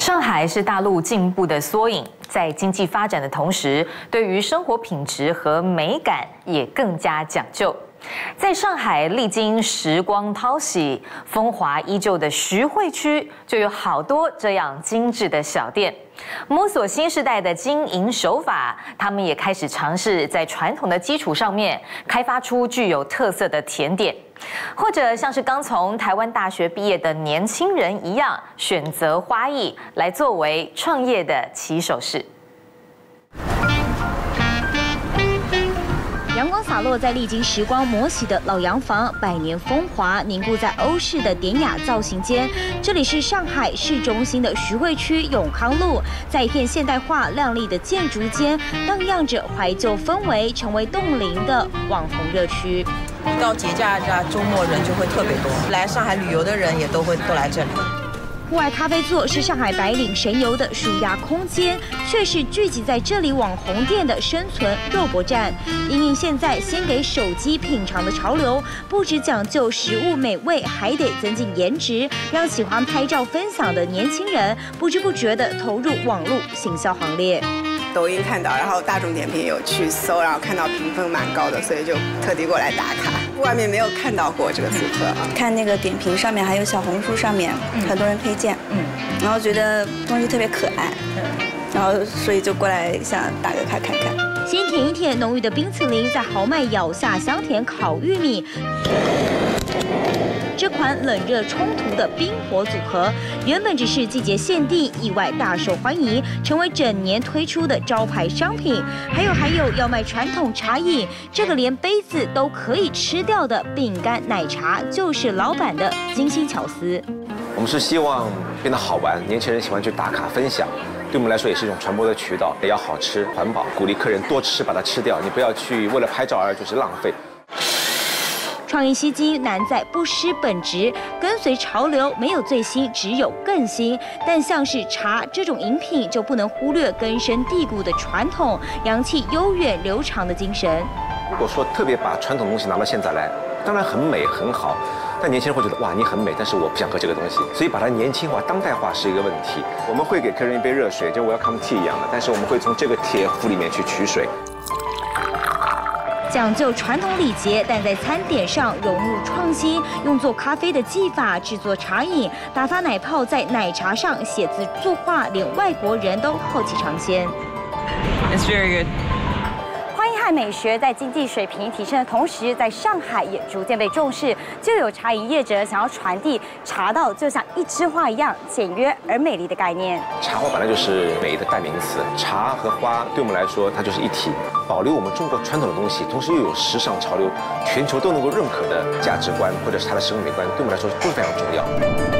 上海是大陆进步的缩影，在经济发展的同时，对于生活品质和美感也更加讲究。在上海历经时光淘洗、风华依旧的徐汇区，就有好多这样精致的小店。摸索新时代的经营手法，他们也开始尝试在传统的基础上面开发出具有特色的甜点，或者像是刚从台湾大学毕业的年轻人一样，选择花艺来作为创业的起手式。 阳光洒落在历经时光磨洗的老洋房，百年风华凝固在欧式的典雅造型间。这里是上海市中心的徐汇区永康路，在一片现代化亮丽的建筑间，荡漾着怀旧氛围，成为冻龄的网红热区。 到节假日周末人就会特别多，来上海旅游的人也都来这里。 户外咖啡座是上海白领神游的舒压空间，却是聚集在这里网红店的生存肉搏战。因应现在先给手机品尝的潮流，不只讲究食物美味，还得增进颜值，让喜欢拍照分享的年轻人不知不觉地投入网络行销行列。 抖音看到，然后大众点评有去搜，然后看到评分蛮高的，所以就特地过来打卡。外面没有看到过这个组合， 看那个点评上面还有小红书上面，很多人推荐，然后觉得东西特别可爱，然后所以就过来想打个卡看看。 先舔一舔浓郁的冰淇淋，再豪迈咬下香甜烤玉米。这款冷热冲突的冰火组合，原本只是季节限定，意外大受欢迎，成为整年推出的招牌商品。还有要卖传统茶饮，这个连杯子都可以吃掉的饼干奶茶，就是老板的精心巧思。 我们是希望变得好玩，年轻人喜欢去打卡分享。对我们来说也是一种传播的渠道，也要好吃、环保，鼓励客人多吃，把它吃掉，你不要去为了拍照而就是浪费。 创意吸睛难在不失本质，跟随潮流没有最新，只有更新。但像是茶这种饮品，就不能忽略根深蒂固的传统，洋气悠远流长的精神。 如果说特别把传统东西拿到现在来，当然很美很好，但年轻人会觉得哇你很美，但是我不想喝这个东西，所以把它年轻化、当代化是一个问题。我们会给客人一杯热水，就 welcome tea 一样的，但是我们会从这个铁壶里面去取水。 讲究传统礼节，但在餐点上融入创新，用做咖啡的技法制作茶饮，打发奶泡在奶茶上写字作画，连外国人都好奇尝鲜。 It's very good. 花艺和美学在经济水平提升的同时，在上海也逐渐被重视。就有茶饮业者想要传递茶道就像一枝花一样简约而美丽的概念。 茶花本来就是美的代名词，茶和花对我们来说它就是一体，保留我们中国传统的东西，同时又有时尚潮流，全球都能够认可的价值观或者是它的审美观，对我们来说都非常重要。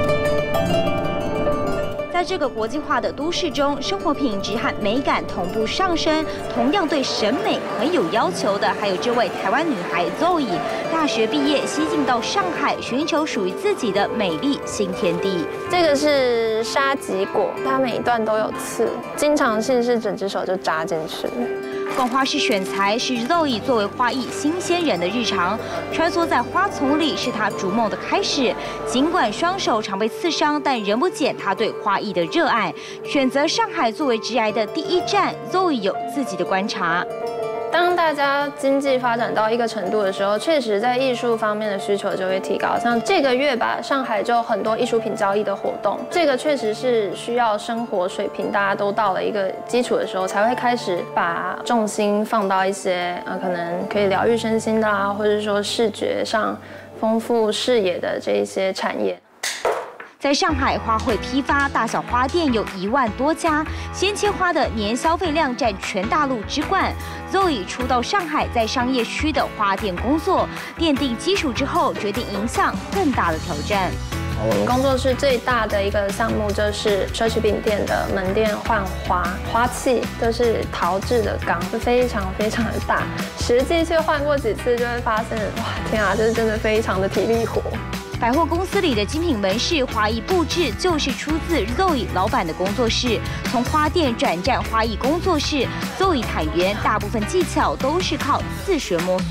在这个国际化的都市中，生活品质和美感同步上升。同样对审美很有要求的，还有这位台湾女孩 Zoe， 大学毕业西进到上海，寻求属于自己的美丽新天地。 这个是沙棘果，它每一段都有刺，经常性是整只手就扎进去。 逛花市选材是 Zoe 作为花艺新鲜人的日常，穿梭在花丛里是她逐梦的开始。尽管双手常被刺伤，但仍不减她对花艺的热爱。选择上海作为职涯的第一站 ，Zoe 有自己的观察。 当大家经济发展到一个程度的时候，确实在艺术方面的需求就会提高。像这个月吧，上海就有很多艺术品交易的活动，这个确实是需要生活水平大家都到了一个基础的时候，才会开始把重心放到一些可能可以疗愈身心的或者说视觉上丰富视野的这一些产业。 在上海花卉批发，大小花店有1万多家，鲜切花的年消费量占全大陆之冠。Zoe 初到上海，在商业区的花店工作，奠定基础之后，决定迎向更大的挑战。 我们工作室最大的一个项目就是奢侈品店的门店换花，花器都是陶制的缸，非常非常的大。实际去换过几次，就会发现，哇，天啊，这真的非常的体力活。 百货公司里的精品门市花艺布置，就是出自 Zoe 老板的工作室。从花店转战花艺工作室，Zoe 坦言，大部分技巧都是靠自学摸索。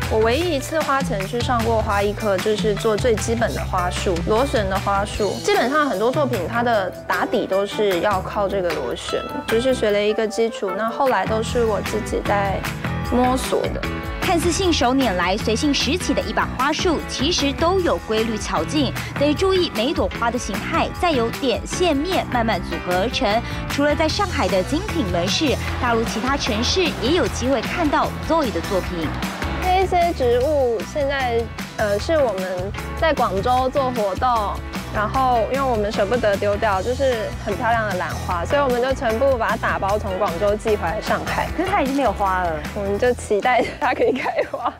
我唯一一次花钱去上过花艺课，就是做最基本的花束，螺旋的花束。基本上很多作品它的打底都是要靠这个螺旋，就是学了一个基础。那后来都是我自己在摸索的。 看似信手拈来、随性拾起的一把花束，其实都有规律巧劲，得注意每朵花的形态，再由点、线、面慢慢组合而成。除了在上海的精品门市，大陆其他城市也有机会看到 Zoe 的作品。 这些植物现在是我们在广州做活动，然后因为我们舍不得丢掉，就是很漂亮的兰花，所以我们就全部把它打包从广州寄回来上海。 可是它已经没有花了， 我们就期待它可以开花。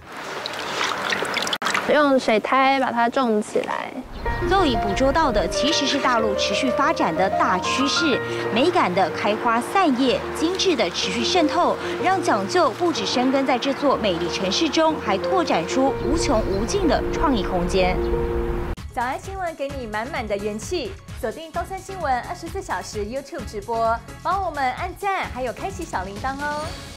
用水苔把它种起来。 Zoe 捕捉到的其实是大陆持续发展的大趋势，美感的开花散叶，精致的持续渗透，让讲究不只生根在这座美丽城市中，还拓展出无穷无尽的创意空间。 早安新闻给你满满的元气，锁定东森新闻24小时 YouTube 直播，帮我们按赞，还有开启小铃铛哦。